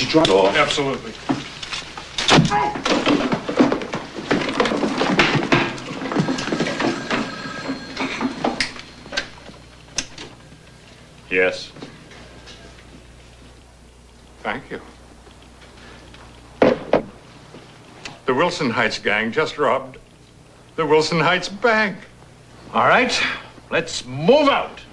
drunk. Absolutely. Yes. Thank you. The Wilson Heights gang just robbed the Wilson Heights Bank. All right, let's move out.